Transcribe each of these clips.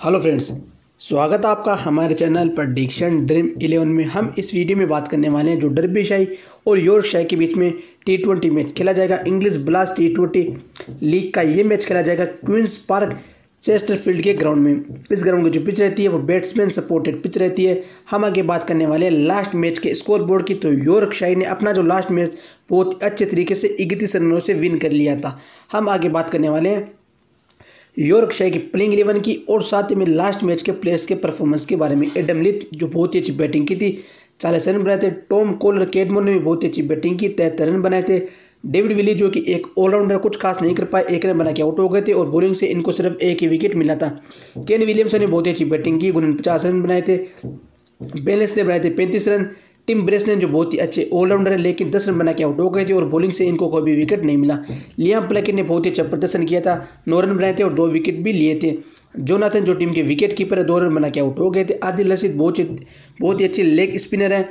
Hello friends, स्वागत है आपका हमारे चैनल प्रेडिक्शन ड्रीम 11 में। हम इस वीडियो में बात करने वाले हैं जो डर्बीशायर और यॉर्कशायर के बीच में टी20 मैच खेला जाएगा। इंग्लिश ब्लास्ट टी20 लीग का ये मैच खेला जाएगा क्वींस पार्क चेस्टरफील्ड के ग्राउंड में। इस ग्राउंड की जो पिच रहती है वो बैट्समैन सपोर्टेड पिच रहती है। हम आगे बात करने वाले हैं लास्ट मैच के स्कोर बोर्ड की। तो यॉर्कशायर ने अपना जो लास्ट मैच बहुत अच्छे तरीके से 31 रनों से विन कर लिया था। हम आगे बात करने वाले हैं यॉर्कशायर की प्लेइंग 11 की और साथ ही में लास्ट मैच के प्लेयर्स के परफॉर्मेंस के बारे में। एडम लीथ जो बहुत ही अच्छी बैटिंग की थी, 40 रन बनाए थे। टॉम कोलर कैडमोर ने भी बहुत ही अच्छी बैटिंग की, 73 रन बनाए थे। डेविड विली जो कि एक ऑलराउंडर कुछ खास नहीं कर पाए, 1 रन बना के आउट हो गए थे और बॉलिंग से इनको सिर्फ एक ही विकेट मिला था। केन विलियमसन ने बहुत ही अच्छी बैटिंग की, उन्होंने 50 रन बनाए थे। बेलेंस ने बनाए थे 35 रन। टिम ब्रेसनन जो बहुत ही अच्छे ऑलराउंडर है लेकिन 10 रन बना के आउट हो गए थे और बॉलिंग से इनको कोई भी विकेट नहीं मिला। लियाम प्लैकेट ने बहुत ही अच्छा प्रदर्शन किया था, 9 रन बनाए थे और 2 विकेट भी लिए थे। जोनाथन जो टीम के विकेट कीपर है 2 रन बना के आउट हो गए थे। आदिल रशीद बहुत ही अच्छे लेग स्पिनर है,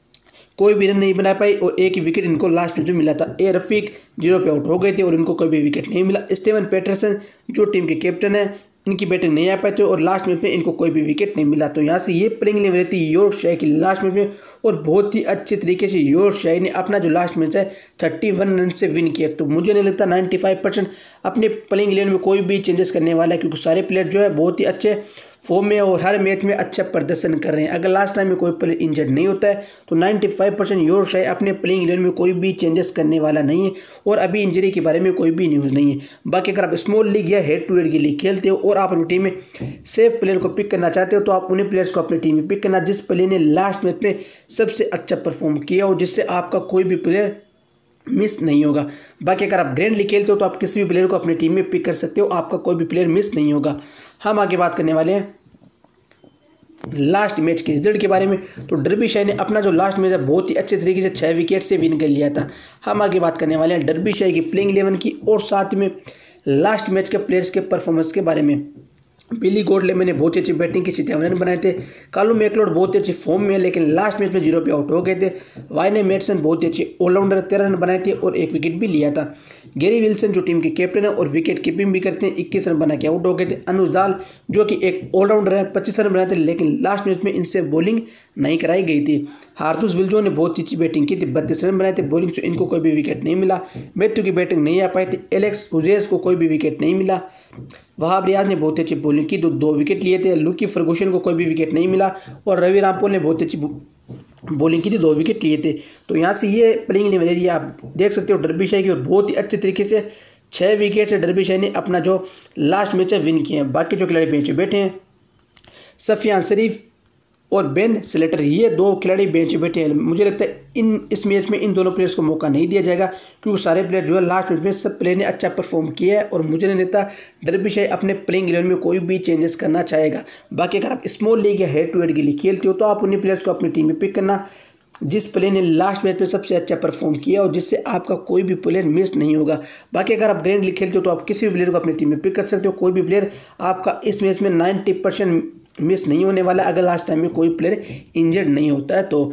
कोई भी रन नहीं बना पाई और एक ही विकेट इनको लास्ट मैच में मिला था। ए रफीक 0 पे आउट हो गए थे और इनको कोई भी विकेट नहीं मिला। स्टीवन पैटरसन जो टीम के कैप्टन है, इनकी बैटिंग नहीं आ पाई थी और लास्ट मैच में इनको कोई भी विकेट नहीं मिला। तो यहाँ से ये प्लेइंग 11 रहती है यॉर्कशायर की लास्ट मैच में और बहुत ही अच्छे तरीके से यॉर्कशायर ने अपना जो लास्ट मैच है 31 रन से विन किया। तो मुझे नहीं लगता 95% अपने प्लेइंग 11 में कोई भी चेंजेस करने वाला है, क्योंकि सारे प्लेयर जो है बहुत ही अच्छे फॉर्म में और हर मैच में अच्छा प्रदर्शन कर रहे हैं। अगर लास्ट टाइम में कोई प्लेयर इंजर्ड नहीं होता है तो 95% यॉर्कशायर अपने प्लेइंग 11 में कोई भी चेंजेस करने वाला नहीं है और अभी इंजरी के बारे में कोई भी न्यूज़ नहीं है। बाकी अगर आप स्मॉल लीग या हेड टू हेड की लीग खेलते हो और आप अपनी टीम में सेफ प्लेयर को पिक करना चाहते हो तो आप उन्हीं प्लेयर्स को अपनी टीम में पिक करना जिस प्लेयर ने लास्ट मैच में सबसे अच्छा परफॉर्म किया हो, जिससे आपका कोई भी प्लेयर मिस नहीं होगा। बाकी अगर आप ग्रैंड लीग खेलते हो तो आप किसी भी प्लेयर को अपनी टीम में पिक कर सकते हो, आपका कोई भी प्लेयर मिस नहीं होगा। हम आगे बात करने वाले हैं लास्ट मैच के रिजल्ट के बारे में। तो डर्बीशायर ने अपना जो लास्ट मैच है बहुत ही अच्छे तरीके से 6 विकेट से विन कर लिया था। हम आगे बात करने वाले हैं डर्बीशायर की प्लेइंग 11 की और साथ में लास्ट मैच के प्लेयर्स के परफॉर्मेंस के बारे में। बिली गॉडलेमैन ने बहुत ही अच्छी बैटिंग की, 57 रन बनाए थे। कालुम मैकलोड बहुत ही अच्छी फॉर्म में है लेकिन लास्ट मैच में 0 पे आउट हो गए थे। वाइने मैटसन बहुत ही अच्छे ऑलराउंडर, 13 रन बनाए थे और 1 विकेट भी लिया था। गैरी विल्सन जो टीम के कैप्टन है और विकेट कीपिंग भी करते हैं, 21 रन बना के आउट हो गए थे। अनुज दाल जो कि एक ऑलराउंडर है, 25 रन बनाए थे लेकिन लास्ट मैच में इनसे बॉलिंग नहीं कराई गई थी। हार्थूस विल्जो ने बहुत ही अच्छी बैटिंग की थी, 32 रन बनाए थे। बॉलिंग से इनको कोई भी विकेट नहीं मिला। मैथ्यू की बैटिंग नहीं आ पाई थी। एलेक्स हुजेस को कोई भी विकेट नहीं मिला। वहाब रियाज ने बहुत अच्छी बॉलिंग की, 2 विकेट लिए थे। लुकी फर्गूसन को कोई भी विकेट नहीं मिला और रवि रामपोल ने बहुत अच्छी बॉलिंग की थी, 2 विकेट लिए थे। तो यहाँ से ये प्लेइंग 11 आप देख सकते हो डर्बीशायर की और बहुत ही अच्छे तरीके से 6 विकेट से डर्बीशायर ने अपना जो लास्ट मैच है विन किए हैं। बाकी जो खिलाड़ी बेंच पे बैठे हैं, सफियान शरीफ और बेन स्लेटर, ये 2 खिलाड़ी बेंच पे बैठे हैं। मुझे लगता है इस मैच में इन दोनों प्लेयर्स को मौका नहीं दिया जाएगा क्योंकि सारे प्लेयर जो है लास्ट मैच में सब प्लेयर ने अच्छा परफॉर्म किया है और मुझे नहीं लगता डर्बीशायर अपने प्लेइंग 11 में कोई भी चेंजेस करना चाहेगा। बाकी अगर आप स्मॉल लीग या हेड टू हेड की लीग खेलते हो तो आप उन्हीं प्लेयर्स को अपनी टीम में पिक करना जिस प्लेयर ने लास्ट मैच में सबसे अच्छा परफॉर्म किया और जिससे आपका कोई भी प्लेयर मिस नहीं होगा। बाकी अगर आप ग्रैंड लीग खेलते हो तो आप किसी भी प्लेयर को अपनी टीम में पिक कर सकते हो, कोई भी प्लेयर आपका इस मैच में 90% मिस नहीं होने वाला अगर लास्ट टाइम में कोई प्लेयर इंजर्ड नहीं होता है। तो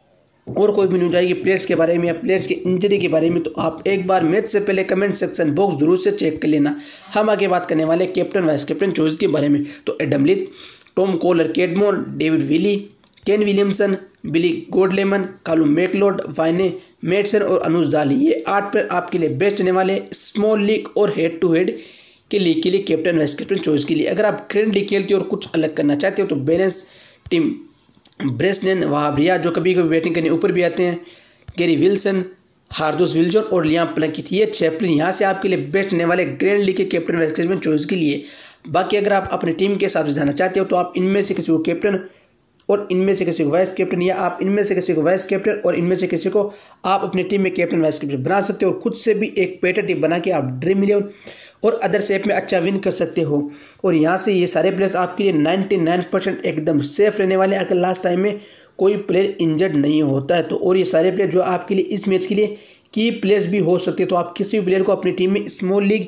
और कोई भी न्यूज आएगी प्लेयर्स के बारे में या प्लेयर्स की इंजरी के बारे में तो आप एक बार मैच से पहले कमेंट सेक्शन बॉक्स जरूर से चेक कर लेना। हम आगे बात करने वाले कैप्टन वाइस कैप्टन चॉइस के बारे में। तो Adam Lyth, Tom Kohler Cadmore, David Willey, Kane Williamson, Billy Godleman, Callum Macleod, Wayne Madsen और अनुज दाल, ये 8 प्लेयर आपके लिए बेस्ट रहने वाले स्मॉल लीग और हेड टू हेड के लीग के लिए कैप्टन वाइस कैप्टन चॉइस के लिए। अगर आप ग्रैंड लीग खेलते हो और कुछ अलग करना चाहते हो तो balance team Bresnan, Wahab Riaz जो कभी कभी बैटिंग करने ऊपर भी आते हैं, गैरी विल्सन, हार्थूस विल्जो और लियाम प्लैकेट, ये 6 प्लेयर यहाँ से आपके लिए बेस्ट रहने वाले ग्रैंड लीग के कैप्टन वाइस कैप्टन चॉइस के लिए। बाकी अगर आप अपनी टीम के हिसाब से जाना चाहते हो तो आप इनमें से किसी को कैप्टन और इनमें से किसी को वाइस कैप्टन या आप इनमें से किसी को वाइस कैप्टन और इनमें से किसी को आप अपनी टीम में कैप्टन वाइस कैप्टन बना सकते हो और खुद से भी एक बेटर टीम बना के आप ड्रीम 11 और अदर सेप में अच्छा विन कर सकते हो। और यहाँ से ये सारे प्लेयर्स आपके लिए 99% एकदम सेफ रहने वाले अगर लास्ट टाइम में कोई प्लेयर इंजर्ड नहीं होता है तो। और ये सारे प्लेयर जो आपके लिए इस मैच के लिए की प्लेयर्स भी हो सकते हैं, तो आप किसी भी प्लेयर को अपनी टीम में स्मॉल लीग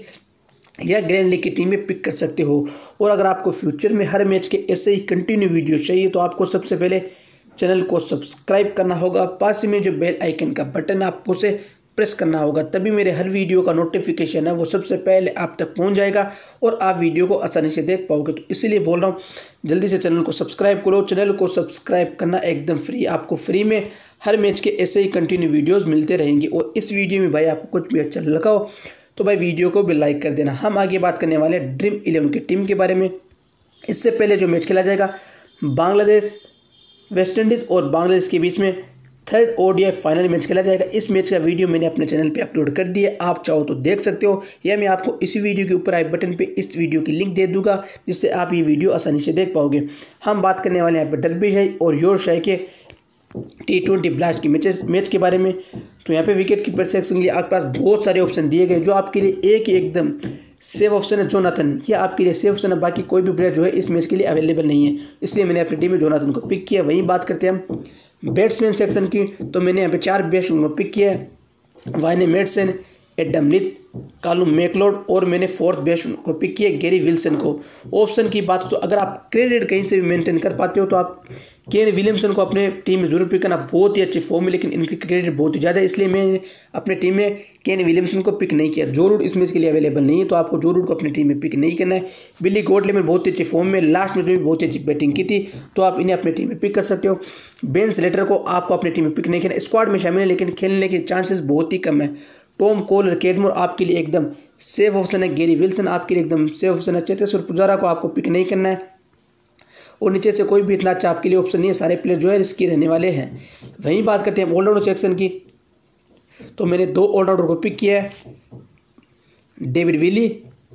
या ग्रैंड लीग की टीम में पिक कर सकते हो। और अगर आपको फ्यूचर में हर मैच के ऐसे ही कंटिन्यू वीडियो चाहिए तो आपको सबसे पहले चैनल को सब्सक्राइब करना होगा, पास में जो बेल आइकन का बटन आपको उसे प्रेस करना होगा, तभी मेरे हर वीडियो का नोटिफिकेशन है वो सबसे पहले आप तक पहुंच जाएगा और आप वीडियो को आसानी से देख पाओगे। तो इसीलिए बोल रहा हूँ जल्दी से चैनल को सब्सक्राइब करो। चैनल को सब्सक्राइब करना एकदम फ्री, आपको फ्री में हर मैच के ऐसे ही कंटिन्यू वीडियोज़ मिलते रहेंगे। और इस वीडियो में भाई आपको कुछ भी अच्छा लगा हो तो भाई वीडियो को भी लाइक कर देना। हम आगे बात करने वाले हैं ड्रीम 11 की टीम के बारे में। इससे पहले जो मैच खेला जाएगा बांग्लादेश, वेस्ट इंडीज़ और बांग्लादेश के बीच में थर्ड ODI फाइनल मैच खेला जाएगा। इस मैच का वीडियो मैंने अपने चैनल पे अपलोड कर दिया, आप चाहो तो देख सकते हो, या मैं आपको इसी वीडियो के ऊपर आई बटन पे इस वीडियो की लिंक दे दूंगा जिससे आप ये वीडियो आसानी से देख पाओगे। हम बात करने वाले हैं यहाँ पर डर्बीशाही और योरशाही के T20 ब्लास्ट की मैच के बारे में। तो यहाँ पे विकेट कीपर सेक्शन के लिए आपके पास बहुत सारे ऑप्शन दिए गए, जो आपके लिए एक ही एकदम सेफ ऑप्शन है जोनाथन, ये आपके लिए सेफ ऑप्शन है। बाकी कोई भी प्लेयर जो है इस मैच के लिए अवेलेबल नहीं है, इसलिए मैंने अपनी टीम में जोनाथन को पिक किया। वहीं बात करते हैं हम बैट्समैन सेक्शन की, तो मैंने यहाँ पे 4 बैट्समैन को पिक किया है, वाइने मेडसन, एडम लिथ, कालुम मैकलोड और मैंने 4th बैट्समैन को पिक किया गैरी विल्सन को। ऑप्शन की बात तो अगर आप क्रेडिट कहीं से भी मेंटेन कर पाते हो तो आप केन विलियमसन को अपने टीम में जरूर पिक करना, बहुत ही अच्छी फॉर्म है, लेकिन इनकी क्रेडिट बहुत ही ज़्यादा है, इसलिए मैंने अपने टीम में केन विलियमसन को पिक नहीं किया। जो रूट इस मैच के लिए अवेलेबल नहीं है, तो आपको जो रूट को अपनी टीम में पिक नहीं करना है। बिली गॉडले में बहुत ही अच्छी फॉर्म में, लास्ट मैच में भी बहुत ही अच्छी बैटिंग की थी, तो आप इन्हें अपनी टीम में पिक कर सकते हो। बेन स्लेटर को आपको अपनी टीम में पिक नहीं करना, स्क्वाड में शामिल है लेकिन खेलने के चांसेस बहुत ही कम है। टॉम कोलर कैडमोर आपके लिए एकदम सेफ ऑप्शन है, गैरी विल्सन आपके लिए एकदम सेफ ऑप्शन है, चेतेश्वर पुजारा को आपको पिक नहीं करना है, और नीचे से कोई भी इतना अच्छा आपके लिए ऑप्शन नहीं है, सारे प्लेयर जो है रिस्की रहने वाले हैं। वहीं बात करते हैं ऑलराउंडर सेक्शन की, तो मैंने 2 ऑलराउंडर को पिक किया है, डेविड विली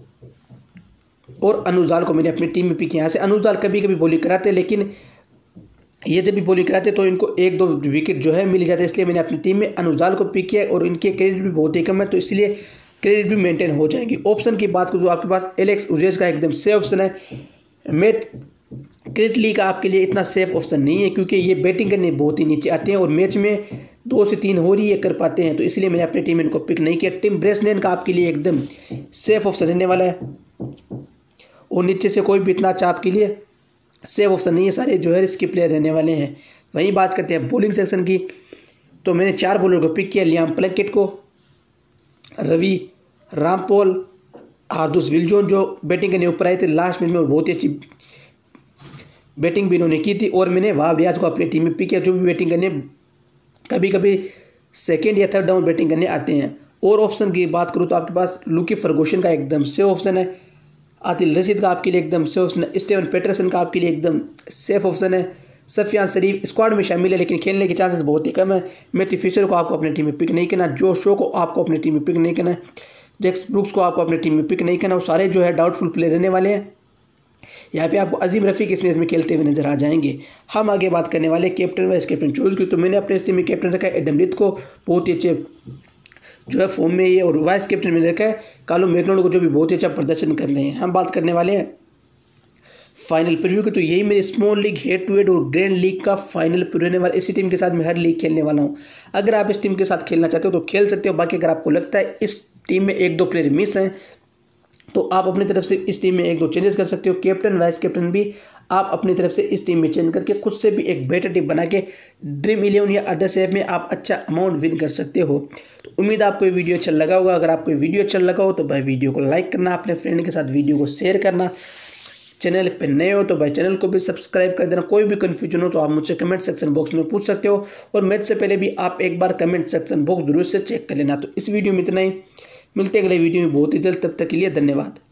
और अनुजाल को मैंने अपनी टीम में पिक किया। यहाँ से अनुजाल कभी कभी बॉलिंग कराते हैं, लेकिन ये जब भी बॉलिंग कराते तो इनको 1-2 विकेट जो है मिल जाते हैं, इसलिए मैंने अपनी टीम में अनुजाल को पिक किया और इनके क्रेडिट भी बहुत ही कम है, तो इसलिए क्रेडिट भी मेंटेन हो जाएंगी। ऑप्शन की बात करूँ तो आपके पास एलेक्स उजेज का एकदम सेफ ऑप्शन है, मैट क्रिटली का आपके लिए इतना सेफ ऑप्शन नहीं है क्योंकि ये बैटिंग करने बहुत ही नीचे आते हैं और मैच में 2 से 3 हो रही है कर पाते हैं, तो इसलिए मैंने अपनी टीम में इनको पिक नहीं किया। टिम ब्रेसनैन का आपके लिए एकदम सेफ ऑप्शन रहने वाला है, और नीचे से कोई भी इतना अच्छा आपके लिए सेफ ऑप्शन नहीं है, सारे जो है रिस्की प्लेयर रहने वाले हैं। वहीं बात करते हैं बॉलिंग सेक्शन की, तो मैंने 4 बॉलर को पिक किया, लियाम प्लंकेट को, रवि रामपोल, हार्दुस विल्जोन जो बैटिंग करने ऊपर आए थे लास्ट मैच में और बहुत ही अच्छी बैटिंग भी इन्होंने की थी, और मैंने वाव रियाज को अपनी टीम में पिक किया जो भी बैटिंग करने कभी कभी 2nd या 3rd डाउन बैटिंग करने आते हैं। और ऑप्शन की बात करूँ तो आपके पास लुकी फर्गूसन का एकदम सेफ ऑप्शन है, आदिल रशीद का आपके लिए एकदम सेफ ऑप्शन है, स्टीवन पैटरसन का आपके लिए एकदम सेफ ऑप्शन है, सफियान शरीफ स्क्वाड में शामिल है लेकिन खेलने के चांसेस बहुत ही कम है। मैथ्यू फिशर को आपको अपनी टीम में पिक नहीं करना, जो शो को आपको अपनी टीम में पिक नहीं करना, जैक्स ब्रुक्स को आपको अपनी टीम में पिक नहीं करना, वो सारे जो है डाउटफुल प्लेयर रहने वाले हैं। यहाँ पे आपको अजीम रफ़ीक इस मैच में खेलते हुए नजर आ जाएंगे। हम आगे बात करने वाले कैप्टन वाइस कैप्टन चूज की, तो मैंने अपने इस टीम में कैप्टन रखा है एडम लिथ को, बहुत ही अच्छे जो है फॉर्म में ये, और वाइस कैप्टन मैंने रखा है कालुम मैकलोड को जो भी बहुत ही अच्छा प्रदर्शन कर रहे हैं। हम बात करने वाले हैं फाइनल प्रीव्यू की, तो यही मेरे small league, head to head और ग्रैंड लीग का फाइनल प्रीव्यू रहने वाला। इसी टीम के साथ मैं हर लीग खेलने वाला हूँ, अगर आप इस टीम के साथ खेलना चाहते हो तो खेल सकते हो। बाकी अगर आपको लगता है इस टीम में 1-2 प्लेयर मिस हैं तो आप अपनी तरफ से इस टीम में 1-2 चेंजेस कर सकते हो। कैप्टन वाइस कैप्टन भी आप अपनी तरफ से इस टीम में चेंज करके खुद से भी एक बेटर टीम बना के ड्रीम 11 या अदर्स ऐप में आप अच्छा अमाउंट विन कर सकते हो। तो उम्मीद है आपको ये वीडियो अच्छा लगा होगा। अगर आपको ये वीडियो अच्छा लगा हो तो भाई वीडियो को लाइक करना, अपने फ्रेंड के साथ वीडियो को शेयर करना, चैनल पर नए हो तो भाई चैनल को भी सब्सक्राइब कर देना। कोई भी कन्फ्यूजन हो तो आप मुझसे कमेंट सेक्शन बॉक्स में पूछ सकते हो, और मैच से पहले भी आप एक बार कमेंट सेक्शन बॉक्स जरूर से चेक कर लेना। तो इस वीडियो में इतना ही, मिलते हैं अगले वीडियो में बहुत ही जल्द, तब तक के लिए धन्यवाद।